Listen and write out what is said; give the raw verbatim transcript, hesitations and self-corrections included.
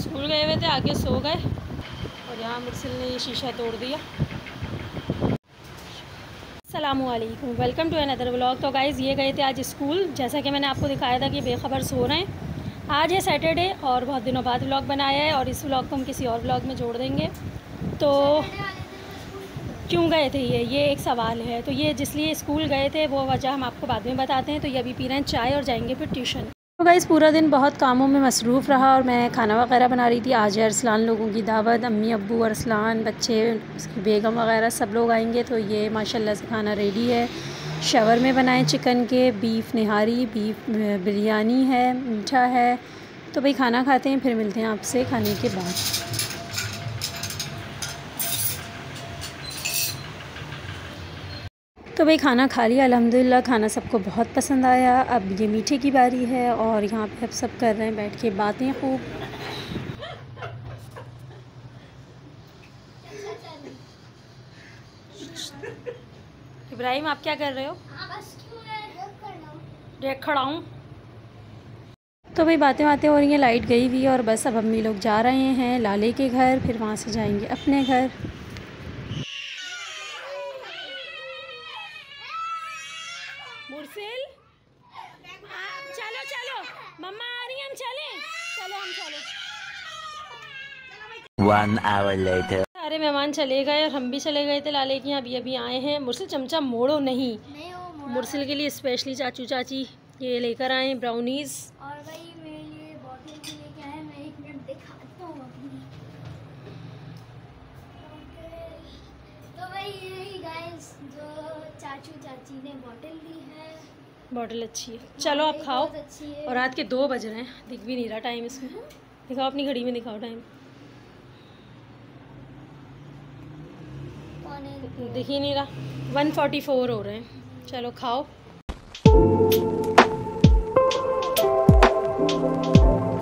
School गए हुए थे, आगे सो गए और यहाँ मुर्सिल ने ये शीशा तोड़ दिया। अस्सलामुअलैकुम, वेलकम टू अनदर व्लॉग। तो गाइज़ ये गए थे आज स्कूल, जैसा कि मैंने आपको दिखाया था कि बेखबर सो रहे हैं। आज है सैटरडे और बहुत दिनों बाद व्लॉग बनाया है और इस व्लॉग को हम किसी और व्लॉग में जोड़ देंगे। तो क्यों गए थे ये ये एक सवाल है। तो ये जिसलिए स्कूल गए थे वो वजह हम आपको बाद में बताते हैं। तो ये अभी पी रहे हैं चाय और जाएंगे फिर ट्यूशन। तो गाइस पूरा दिन बहुत कामों में मसरूफ़ रहा और मैं खाना वगैरह बना रही थी। आज है अरसलान लोगों की दावत, अम्मी अब्बू अरसलान, बच्चे, उसकी बेगम वगैरह सब लोग आएंगे। तो ये माशाल्लाह से खाना रेडी है। शवर में बनाए चिकन के, बीफ निहारी, बीफ बिरयानी है, मीठा है। तो भाई खाना खाते हैं, फिर मिलते हैं आपसे खाने के बाद। तो भाई खाना खा लिया अल्हम्दुलिल्लाह, खाना सबको बहुत पसंद आया। अब ये मीठे की बारी है और यहाँ पे अब सब कर रहे हैं बैठ के बातें खूब। इब्राहिम आप क्या कर रहे हो? देख खड़ा हूँ। तो भाई बातें बातें हो रही हैं, लाइट गई हुई है और बस अब अम्मी लोग जा रहे हैं लाले के घर, फिर वहाँ से जाएंगे अपने घर। मुर्सिल चलो चलो, मम्मा आ रही है, हम चलें? चलो हम चलो। One hour later. सारे मेहमान चले गए और हम भी चले गए थे लाले के यहाँ, अभी अभी आए हैं। मुर्सिल चमचा मोड़ो नहीं, नहीं मुर्सिल के लिए स्पेशली चाचू चाची ये लेकर आए ब्राउनीज। और भाई मैं ये बॉटल भी लेके आया, मैं एक मिनट दिखाता हूँ अपनी। तो भाई यही गाइस जो चाचू चाची ने बॉटल दी है, बॉटल अच्छी है। चलो आप खाओ। और रात के दो बज रहे हैं, दिख भी नहीं रहा टाइम इसमें। दिखाओ अपनी घड़ी में, दिखाओ टाइम, दिख ही नहीं रहा। वन फोर्टी फोर हो रहे हैं। चलो खाओ।